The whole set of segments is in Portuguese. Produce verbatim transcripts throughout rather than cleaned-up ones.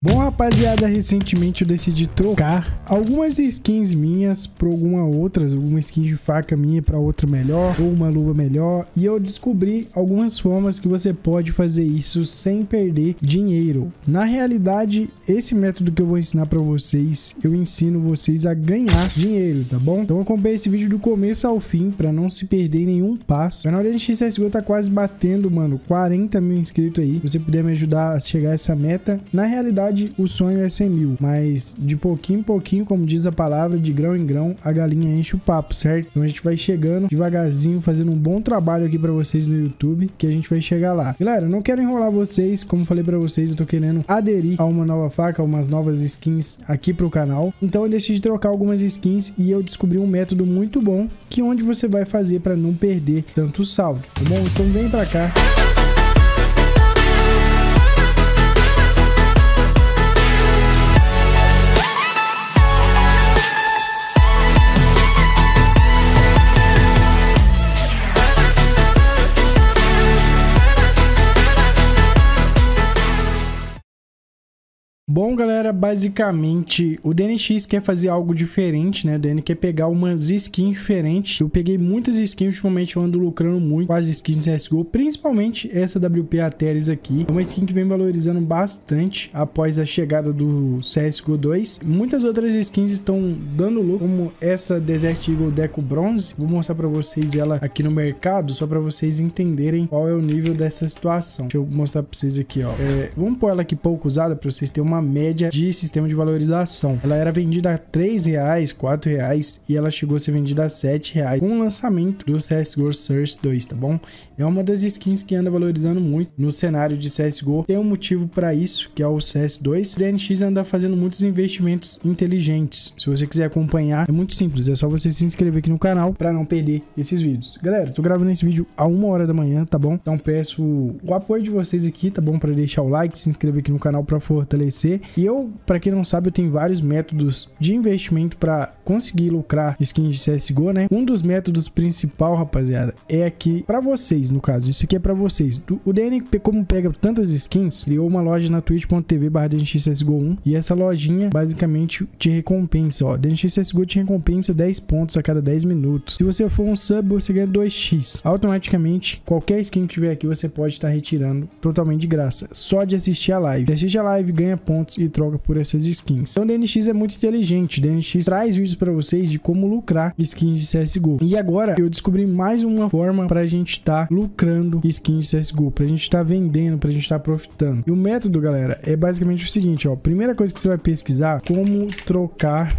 Bom, rapaziada, recentemente eu decidi trocar algumas skins minhas por alguma outras, alguma skin de faca minha para outra melhor, ou uma luva melhor, e eu descobri algumas formas que você pode fazer isso sem perder dinheiro. Na realidade, esse método que eu vou ensinar para vocês, eu ensino vocês a ganhar dinheiro, tá bom? Então acompanhe esse vídeo do começo ao fim para não se perder em nenhum passo. O canal D N X C S G O tá quase batendo, mano, quarenta mil inscritos aí. Se você puder me ajudar a chegar a essa meta, na realidade o sonho é cem mil, mas de pouquinho em pouquinho, como diz a palavra, de grão em grão, a galinha enche o papo, certo? Então a gente vai chegando devagarzinho, fazendo um bom trabalho aqui pra vocês no YouTube, que a gente vai chegar lá. Galera, eu não quero enrolar vocês, como falei pra vocês, eu tô querendo aderir a uma nova faca, a umas novas skins aqui pro canal. Então eu decidi trocar algumas skins e eu descobri um método muito bom, que onde você vai fazer pra não perder tanto saldo, tá bom? Então vem pra cá. Bom, galera, basicamente o D N X quer fazer algo diferente, né? O D N quer pegar umas skins diferentes. Eu peguei muitas skins, ultimamente eu ando lucrando muito com as skins C S G O, principalmente essa W P Ateris aqui. É uma skin que vem valorizando bastante após a chegada do C S G O dois. Muitas outras skins estão dando lucro, como essa Desert Eagle Deco Bronze. Vou mostrar pra vocês ela aqui no mercado, só pra vocês entenderem qual é o nível dessa situação. Deixa eu mostrar pra vocês aqui, ó. É, vamos pôr ela aqui pouco usada pra vocês terem uma média de sistema de valorização. Ela era vendida a três reais, quatro reais e ela chegou a ser vendida a sete reais com o lançamento do C S G O Source dois, tá bom? É uma das skins que anda valorizando muito no cenário de C S G O. Tem um motivo para isso, que é o C S dois. O D N X anda fazendo muitos investimentos inteligentes. Se você quiser acompanhar, é muito simples, é só você se inscrever aqui no canal para não perder esses vídeos. Galera, tô gravando esse vídeo a uma hora da manhã, tá bom? Então peço o apoio de vocês aqui, tá bom? Para deixar o like, se inscrever aqui no canal para fortalecer. E eu, para quem não sabe, eu tenho vários métodos de investimento para conseguir lucrar skins de C S G O, né? Um dos métodos principal, rapaziada, é aqui para vocês, no caso. Isso aqui é para vocês. O D N, como pega tantas skins, criou uma loja na twitch ponto tv barra D N X C S G O um e essa lojinha basicamente te recompensa, ó. D N X C S G O te recompensa dez pontos a cada dez minutos. Se você for um sub, você ganha dois x. Automaticamente, qualquer skin que tiver aqui, você pode estar retirando totalmente de graça. Só de assistir a live. Você assiste a live, ganha pontos e troca por essas skins. Então o D N X é muito inteligente. O D N X traz vídeos para vocês de como lucrar skins de C S G O. E agora eu descobri mais uma forma para a gente estar tá lucrando skins de C S G O, para a gente estar tá vendendo, para a gente estar tá profitando. E o método, galera, é basicamente o seguinte, ó. Primeira coisa que você vai pesquisar, como trocar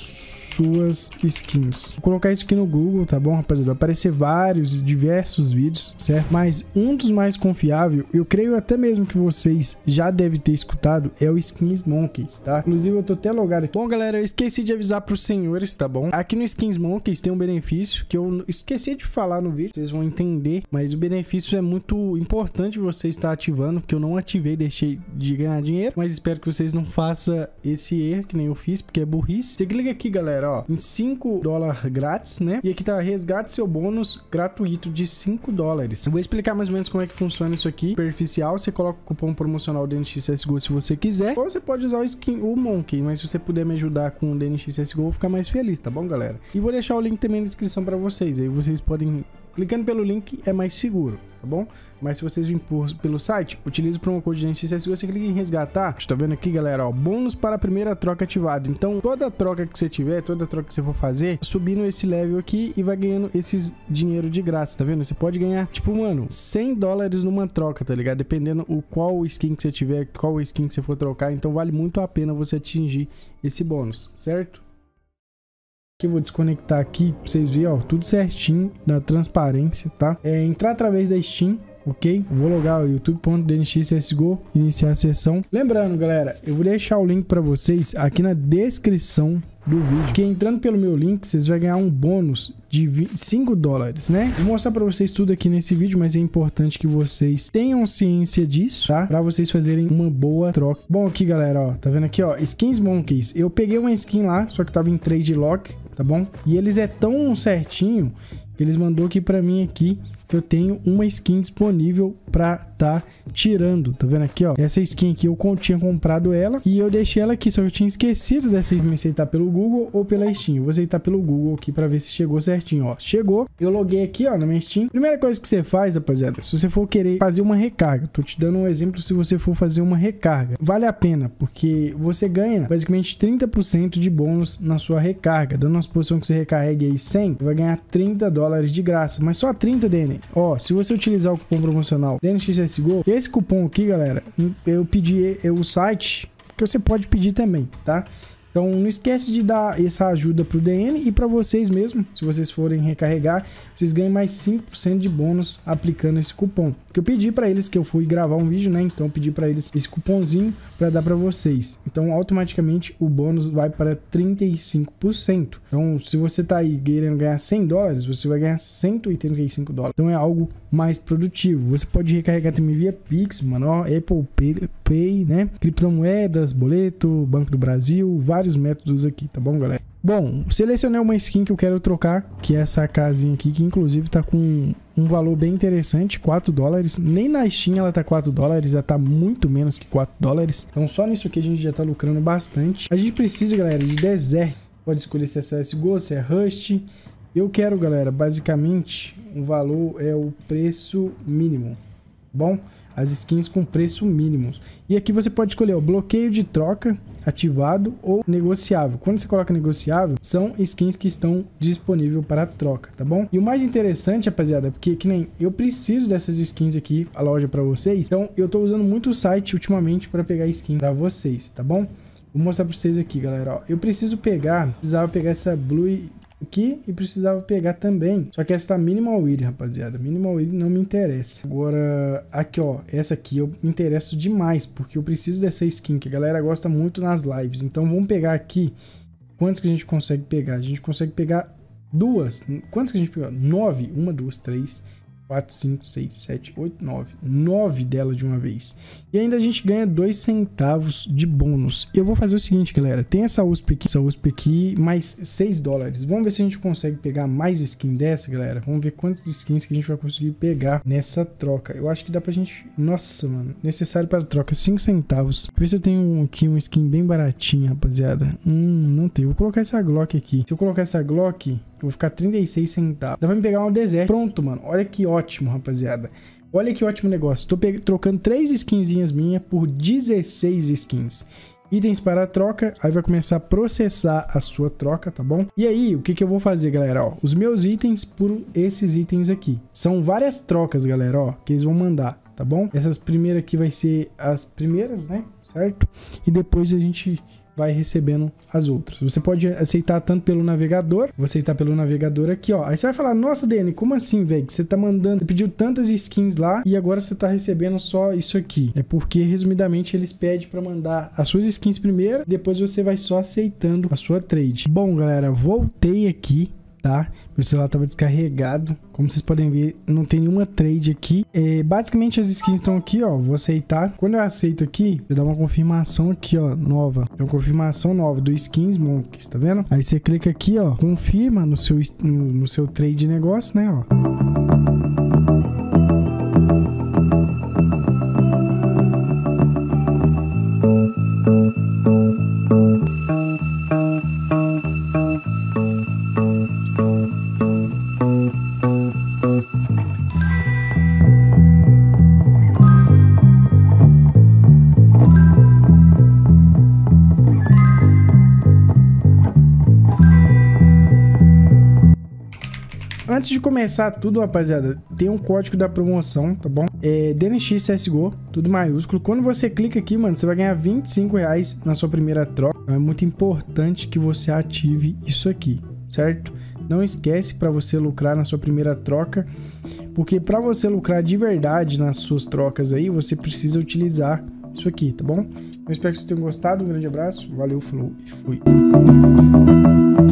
suas skins. Vou colocar isso aqui no Google, tá bom, rapaziada? Vai aparecer vários, diversos vídeos, certo? Mas um dos mais confiáveis, eu creio até mesmo que vocês já devem ter escutado, é o Skins Monkeys, tá? Inclusive, eu tô até logado aqui. Bom, galera, eu esqueci de avisar pros senhores, tá bom? Aqui no Skins Monkeys tem um benefício que eu esqueci de falar no vídeo, vocês vão entender, mas o benefício é muito importante você estar ativando, que eu não ativei, deixei de ganhar dinheiro, mas espero que vocês não façam esse erro que nem eu fiz, porque é burrice. Você clica aqui, galera, ó, em cinco dólares grátis, né? E aqui tá, resgate seu bônus gratuito de cinco dólares. Eu vou explicar mais ou menos como é que funciona isso aqui. Superficial, você coloca o cupom promocional D N X C S G O se você quiser. Ou você pode usar o skin, o Monkey, mas se você puder me ajudar com o D N X C S G O, eu vou ficar mais feliz, tá bom, galera? E vou deixar o link também na descrição pra vocês. Aí vocês podem... Clicando pelo link é mais seguro, tá bom? Mas se vocês virem por, pelo site, utilize o promo code D N X C S G O, você clica em resgatar. Tá vendo aqui, galera, ó, bônus para a primeira troca ativado. Então, toda troca que você tiver, toda troca que você for fazer, subindo esse level aqui e vai ganhando esses dinheiro de graça, tá vendo? Você pode ganhar, tipo, mano, cem dólares numa troca, tá ligado? Dependendo o qual skin que você tiver, qual skin que você for trocar. Então, vale muito a pena você atingir esse bônus, certo? Aqui eu vou desconectar aqui pra vocês verem, ó, tudo certinho, na transparência, tá? É entrar através da Steam, ok? Vou logar o youtube ponto D N X C S G O, iniciar a sessão. Lembrando, galera, eu vou deixar o link pra vocês aqui na descrição do vídeo, que entrando pelo meu link, vocês vão ganhar um bônus de cinco dólares, né? Vou mostrar pra vocês tudo aqui nesse vídeo, mas é importante que vocês tenham ciência disso, tá? Pra vocês fazerem uma boa troca. Bom, aqui, galera, ó, tá vendo aqui, ó, Skins Monkeys. Eu peguei uma skin lá, só que tava em trade lock, tá bom? E eles é tão certinho que eles mandou aqui pra mim aqui que eu tenho uma skin disponível pra tá tirando. Tá vendo aqui, ó? Essa skin aqui eu tinha comprado ela e eu deixei ela aqui, só que eu tinha esquecido dessa me aceitar pelo Google ou pela Steam. Eu vou aceitar pelo Google aqui pra ver se chegou certinho, ó. Chegou. Eu loguei aqui, ó, na minha Steam. Primeira coisa que você faz, rapaziada, se você for querer fazer uma recarga, tô te dando um exemplo se você for fazer uma recarga. Vale a pena, porque você ganha basicamente trinta por cento de bônus na sua recarga. Dando uma suposição que você recarregue aí cem, você vai ganhar trinta dólares de graça, mas só trinta, Dene. Ó, se você utilizar o cupom promocional D N X C S G O, esse cupom aqui, galera, eu pedi o site, que você pode pedir também, tá? Então não esquece de dar essa ajuda pro D N e para vocês mesmo, se vocês forem recarregar, vocês ganham mais cinco por cento de bônus aplicando esse cupom. Porque eu pedi para eles que eu fui gravar um vídeo, né? Então eu pedi para eles esse cupomzinho para dar para vocês. Então automaticamente o bônus vai para trinta e cinco por cento. Então se você tá aí querendo ganhar cem dólares, você vai ganhar cento e oitenta e cinco dólares. Então é algo mais produtivo. Você pode recarregar também via Pix, mano, ó, Apple Pay, Pay, né? Criptomoedas, boleto, Banco do Brasil, vários métodos aqui, tá bom, galera? Bom, selecionei uma skin que eu quero trocar, que é essa casinha aqui, que inclusive tá com um valor bem interessante, quatro dólares. Nem na Steam ela tá quatro dólares, já tá muito menos que quatro dólares. Então só nisso aqui a gente já tá lucrando bastante. A gente precisa, galera, de Desert. Pode escolher se é C S G O, se é Rust. Eu quero, galera, basicamente, o valor é o preço mínimo, bom? As skins com preço mínimo. E aqui você pode escolher o bloqueio de troca ativado ou negociável. Quando você coloca negociável, são skins que estão disponíveis para troca, tá bom? E o mais interessante, rapaziada, porque que nem eu preciso dessas skins aqui, a loja para vocês. Então eu tô usando muito o site ultimamente para pegar skin para vocês, tá bom? Vou mostrar para vocês aqui, galera, ó. Eu preciso pegar, precisava pegar essa Blue aqui e precisava pegar também, só que essa tá Minimal Weed, rapaziada. Minimal Weed não me interessa. Agora aqui, ó, essa aqui eu me interesso demais, porque eu preciso dessa skin que a galera gosta muito nas lives. Então vamos pegar aqui quantos que a gente consegue pegar. A gente consegue pegar duas. Quantos que a gente pegou? Nove. Uma, duas, três, quatro, cinco, seis, sete, oito, nove. Nove dela de uma vez. E ainda a gente ganha dois centavos de bônus. Eu vou fazer o seguinte, galera. Tem essa U S P aqui, essa U S P aqui, mais seis dólares. Vamos ver se a gente consegue pegar mais skin dessa, galera. Vamos ver quantas skins que a gente vai conseguir pegar nessa troca. Eu acho que dá pra gente... Nossa, mano. Necessário para troca, cinco centavos. Vê se eu tenho aqui uma skin bem baratinha, rapaziada. Hum, não tem. Vou colocar essa Glock aqui. Se eu colocar essa Glock... Eu vou ficar trinta e seis centavos. Dá pra me pegar uma Desert. Pronto, mano. Olha que ótimo, rapaziada. Olha que ótimo negócio. Tô trocando três skinzinhas minhas por dezesseis skins. Itens para troca. Aí vai começar a processar a sua troca, tá bom? E aí, o que que eu vou fazer, galera? Ó, os meus itens por esses itens aqui. São várias trocas, galera, ó, que eles vão mandar, tá bom? Essas primeiras aqui vai ser as primeiras, né? Certo? E depois a gente... vai recebendo as outras. Você pode aceitar tanto pelo navegador, vou aceitar pelo navegador aqui, ó. Aí você vai falar, nossa, Dani, como assim, velho? Você tá mandando, você pediu tantas skins lá e agora você tá recebendo só isso aqui. É porque, resumidamente, eles pedem pra mandar as suas skins primeiro, depois você vai só aceitando a sua trade. Bom, galera, voltei aqui, tá? Meu celular tava descarregado. Como vocês podem ver, não tem nenhuma trade aqui. É, basicamente as skins estão aqui, ó. Vou aceitar. Quando eu aceito aqui, eu dou uma confirmação aqui, ó, nova. É uma confirmação nova do Skins Monkeys, tá vendo? Aí você clica aqui, ó, confirma no seu, no, no seu trade de negócio, né, ó. Antes de começar tudo, rapaziada, tem um código da promoção, tá bom? É D N X C S G O, tudo maiúsculo. Quando você clica aqui, mano, você vai ganhar vinte e cinco reais na sua primeira troca. É muito importante que você ative isso aqui, certo? Não esquece para você lucrar na sua primeira troca, porque para você lucrar de verdade nas suas trocas aí, você precisa utilizar isso aqui, tá bom? Eu espero que vocês tenham gostado. Um grande abraço, valeu, falou e fui.